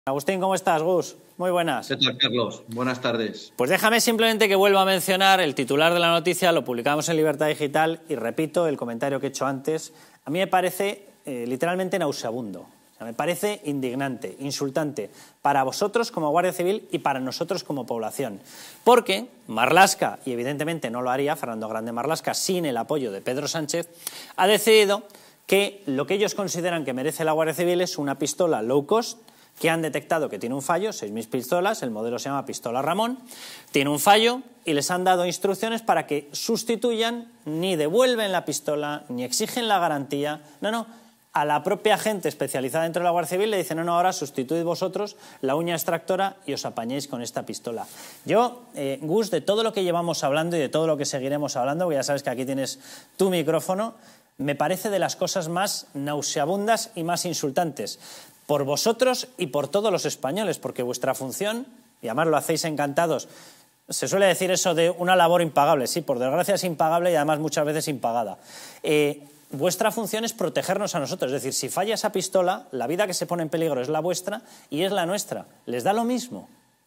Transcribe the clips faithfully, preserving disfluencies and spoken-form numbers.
Agustín, ¿cómo estás, Gus? Muy buenas. ¿Qué tal, Carlos? Buenas tardes. Pues déjame simplemente que vuelva a mencionar el titular de la noticia, lo publicamos en Libertad Digital y repito el comentario que he hecho antes. A mí me parece eh, literalmente nauseabundo, o sea, me parece indignante, insultante para vosotros como Guardia Civil y para nosotros como población. Porque Marlaska, y evidentemente no lo haría Fernando Grande Marlaska sin el apoyo de Pedro Sánchez, ha decidido que lo que ellos consideran que merece la Guardia Civil es una pistola low cost, que han detectado que tiene un fallo, seis mil pistolas, el modelo se llama Pistola Ramón, tiene un fallo y les han dado instrucciones para que sustituyan, ni devuelven la pistola, ni exigen la garantía, no, no, a la propia gente especializada dentro de la Guardia Civil le dicen, no, no, ahora sustituid vosotros la uña extractora y os apañéis con esta pistola. Yo, eh, Gus, de todo lo que llevamos hablando y de todo lo que seguiremos hablando, porque ya sabes que aquí tienes tu micrófono, me parece de las cosas más nauseabundas y más insultantes. Por vosotros y por todos los españoles, porque vuestra función, y además lo hacéis encantados, se suele decir eso de una labor impagable, sí, por desgracia es impagable y además muchas veces impagada. Eh, vuestra función es protegernos a nosotros, es decir, si falla esa pistola, la vida que se pone en peligro es la vuestra y es la nuestra. ¿Les da lo mismo?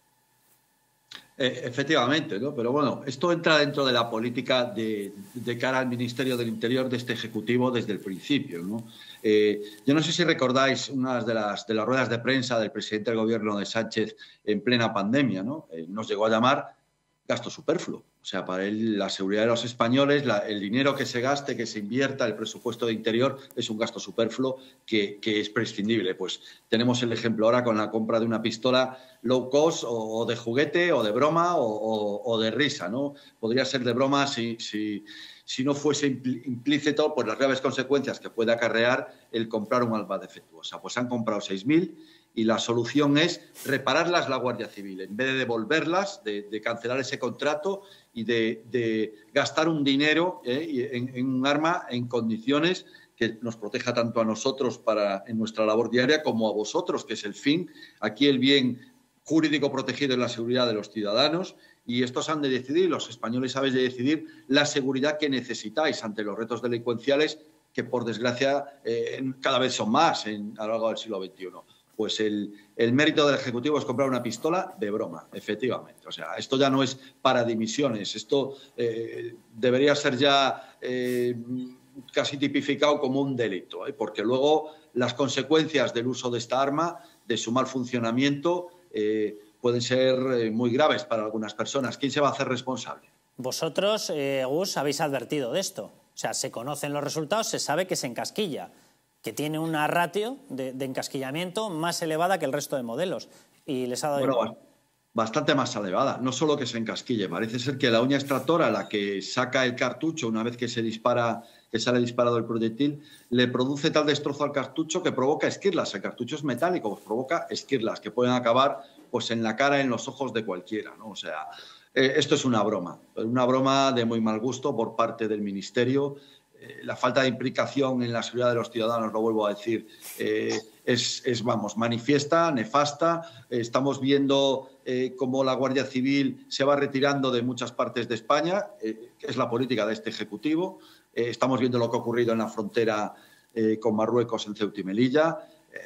Eh, efectivamente, ¿no? Pero bueno, esto entra dentro de la política de, de cara al Ministerio del Interior de este Ejecutivo desde el principio, ¿no? Eh, yo no sé si recordáis unas de las, de las ruedas de prensa del presidente del gobierno de Sánchez en plena pandemia, ¿no? Eh, nos llegó a llamar gasto superfluo. O sea, para él la seguridad de los españoles, la, el dinero que se gaste, que se invierta, el presupuesto de Interior es un gasto superfluo que, que es prescindible. Pues tenemos el ejemplo ahora con la compra de una pistola low cost o, o de juguete o de broma o, o, o de risa, ¿no? Podría ser de broma si, si, si no fuese implícito pues las graves consecuencias que puede acarrear el comprar un arma defectuosa. Pues han comprado seis mil y la solución es repararlas la Guardia Civil, en vez de devolverlas, de, de cancelar ese contrato y de, de gastar un dinero eh, en, en un arma en condiciones que nos proteja tanto a nosotros para, en nuestra labor diaria como a vosotros, que es el fin. Aquí el bien jurídico protegido es la seguridad de los ciudadanos y estos han de decidir, los españoles habéis de decidir la seguridad que necesitáis ante los retos delincuenciales que, por desgracia, eh, cada vez son más en, a lo largo del siglo veintiuno. Pues el, el mérito del Ejecutivo es comprar una pistola de broma, efectivamente. O sea, esto ya no es para dimisiones, esto eh, debería ser ya eh, casi tipificado como un delito, ¿eh? Porque luego las consecuencias del uso de esta arma, de su mal funcionamiento, eh, pueden ser eh, muy graves para algunas personas. ¿Quién se va a hacer responsable? Vosotros, eh, Gus, habéis advertido de esto. O sea, se conocen los resultados, se sabe que se encasquilla, que tiene una ratio de, de encasquillamiento más elevada que el resto de modelos. Y les ha dado bueno, igual. Bastante más elevada. No solo que se encasquille, parece ser que la uña extractora, la que saca el cartucho una vez que se dispara, que sale disparado el proyectil, le produce tal destrozo al cartucho que provoca esquirlas. El cartucho es metálico, pues provoca esquirlas que pueden acabar pues, en la cara, en los ojos de cualquiera, ¿no? O sea, eh, esto es una broma, una broma de muy mal gusto por parte del Ministerio. La falta de implicación en la seguridad de los ciudadanos, lo vuelvo a decir, eh, es, es, vamos, manifiesta, nefasta. Eh, estamos viendo eh, cómo la Guardia Civil se va retirando de muchas partes de España, eh, que es la política de este Ejecutivo. Eh, estamos viendo lo que ha ocurrido en la frontera eh, con Marruecos, en Ceuta y Melilla. Eh,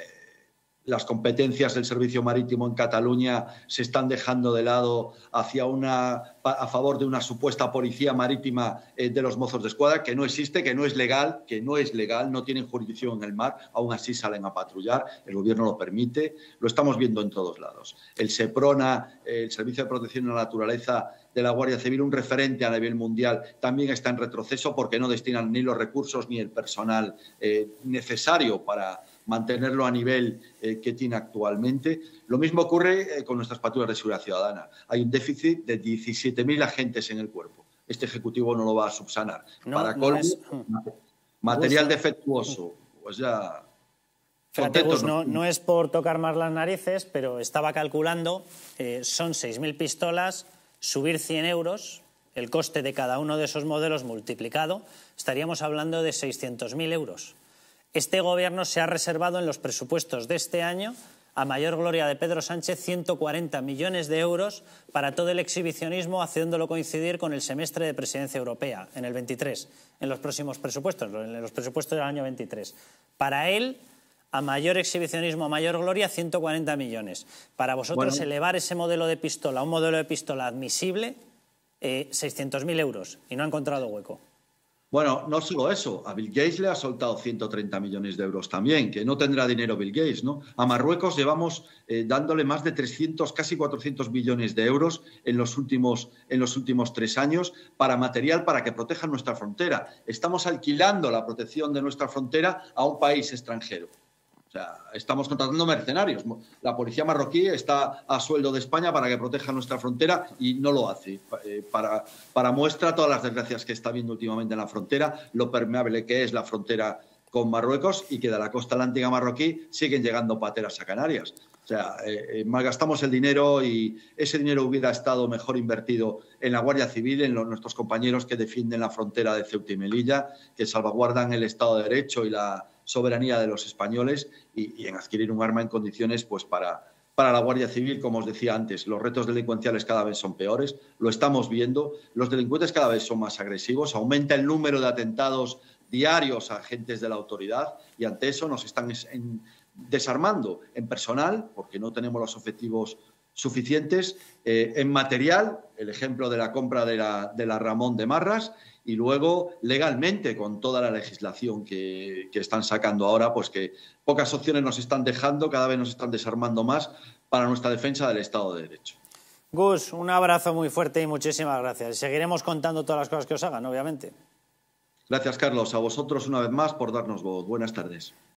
las competencias del servicio marítimo en Cataluña se están dejando de lado hacia una, a favor de una supuesta policía marítima eh, de los Mozos de Escuadra, que no existe, que no es legal, que no es legal, no tienen jurisdicción en el mar, aún así salen a patrullar, el gobierno lo permite, lo estamos viendo en todos lados. El SEPRONA, eh, el Servicio de Protección de la Naturaleza de la Guardia Civil, un referente a nivel mundial, también está en retroceso porque no destinan ni los recursos ni el personal eh, necesario para mantenerlo a nivel eh, que tiene actualmente. Lo mismo ocurre eh, con nuestras patrullas de seguridad ciudadana. Hay un déficit de diecisiete mil agentes en el cuerpo. Este Ejecutivo no lo va a subsanar. No, Para no colmo, es... material Gus, defectuoso, pues ya... Fíjate, Gus, no, no es por tocar más las narices, pero estaba calculando, eh, son seis mil pistolas, subir cien euros, el coste de cada uno de esos modelos multiplicado, estaríamos hablando de seiscientos mil euros. Este gobierno se ha reservado en los presupuestos de este año, a mayor gloria de Pedro Sánchez, ciento cuarenta millones de euros para todo el exhibicionismo, haciéndolo coincidir con el semestre de presidencia europea, en el veintitrés, en los próximos presupuestos, en los presupuestos del año veintitrés. Para él, a mayor exhibicionismo, a mayor gloria, ciento cuarenta millones. Para vosotros, bueno, elevar ese modelo de pistola a un modelo de pistola admisible, eh, seiscientos mil euros, y no ha encontrado hueco. Bueno, no solo eso, a Bill Gates le ha soltado ciento treinta millones de euros también, que no tendrá dinero Bill Gates, ¿no? A Marruecos llevamos eh, dándole más de trescientos, casi cuatrocientos millones de euros en los últimos, en los últimos tres años para material para que protejan nuestra frontera. Estamos alquilando la protección de nuestra frontera a un país extranjero. O sea, estamos contratando mercenarios. La policía marroquí está a sueldo de España para que proteja nuestra frontera y no lo hace. Para, para muestra todas las desgracias que está viendo últimamente en la frontera, lo permeable que es la frontera con Marruecos y que de la costa atlántica marroquí siguen llegando pateras a Canarias. O sea, eh, malgastamos el dinero y ese dinero hubiera estado mejor invertido en la Guardia Civil, en los, nuestros compañeros que defienden la frontera de Ceuta y Melilla, que salvaguardan el Estado de Derecho y la soberanía de los españoles y, y en adquirir un arma en condiciones pues para, para la Guardia Civil, como os decía antes. Los retos delincuenciales cada vez son peores, lo estamos viendo, los delincuentes cada vez son más agresivos, aumenta el número de atentados diarios a agentes de la autoridad y ante eso nos están en, desarmando en personal, porque no tenemos los efectivos suficientes, eh, en material, el ejemplo de la compra de la, de la Ramón de Marras, y luego legalmente con toda la legislación que, que están sacando ahora, pues que pocas opciones nos están dejando, cada vez nos están desarmando más para nuestra defensa del Estado de Derecho. Gus, un abrazo muy fuerte y muchísimas gracias. Seguiremos contando todas las cosas que os hagan, obviamente. Gracias, Carlos. A vosotros una vez más por darnos voz. Buenas tardes.